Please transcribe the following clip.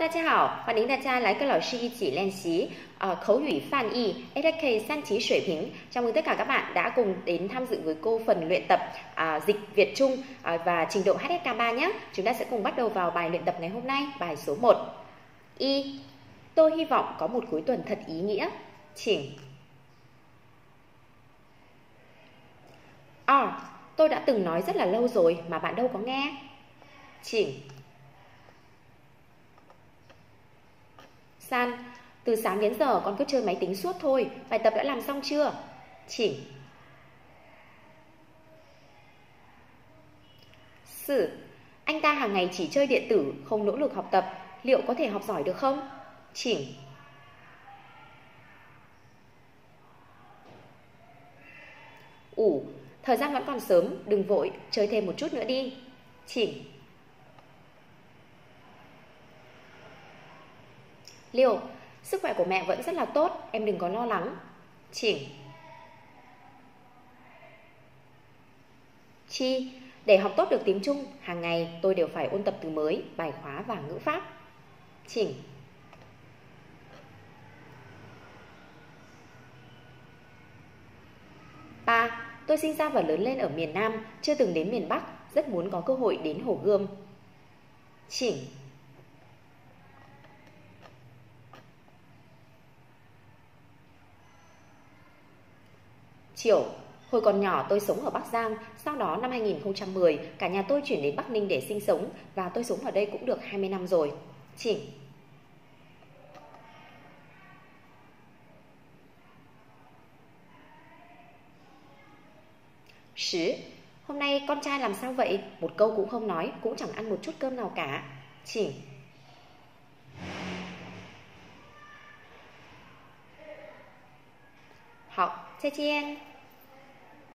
大家好，欢迎大家来跟老师一起练习口语翻译SHK San Trí水平. Chào mừng tất cả các bạn đã cùng đến tham dự với cô phần luyện tập dịch Việt Trung và trình độ HSK3 nhé. Chúng ta sẽ cùng bắt đầu vào bài luyện tập ngày hôm nay, bài số 1. Tôi hy vọng có một cuối tuần thật ý nghĩa. Chỉnh. Tôi đã từng nói rất là lâu rồi mà bạn đâu có nghe. Chỉnh. San, từ sáng đến giờ con cứ chơi máy tính suốt thôi, bài tập đã làm xong chưa? Chỉnh. Sử, anh ta hàng ngày chỉ chơi điện tử, không nỗ lực học tập, liệu có thể học giỏi được không? Chỉnh. Thời gian vẫn còn sớm, đừng vội, chơi thêm một chút nữa đi. Chỉnh. Liêu, sức khỏe của mẹ vẫn rất là tốt, em đừng có lo lắng. Chỉnh. Chi, để học tốt được tiếng Trung, hàng ngày tôi đều phải ôn tập từ mới, bài khóa và ngữ pháp. Chỉnh. Ba, tôi sinh ra và lớn lên ở miền Nam, chưa từng đến miền Bắc, rất muốn có cơ hội đến Hồ Gươm. Chỉnh. Chiểu, hồi còn nhỏ tôi sống ở Bắc Giang, sau đó năm 2010 cả nhà tôi chuyển đến Bắc Ninh để sinh sống và tôi sống ở đây cũng được 20 năm rồi. Chỉnh. Sử, hôm nay con trai làm sao vậy? Một câu cũng không nói, cũng chẳng ăn một chút cơm nào cả. Chỉnh. Học, Chê Chien.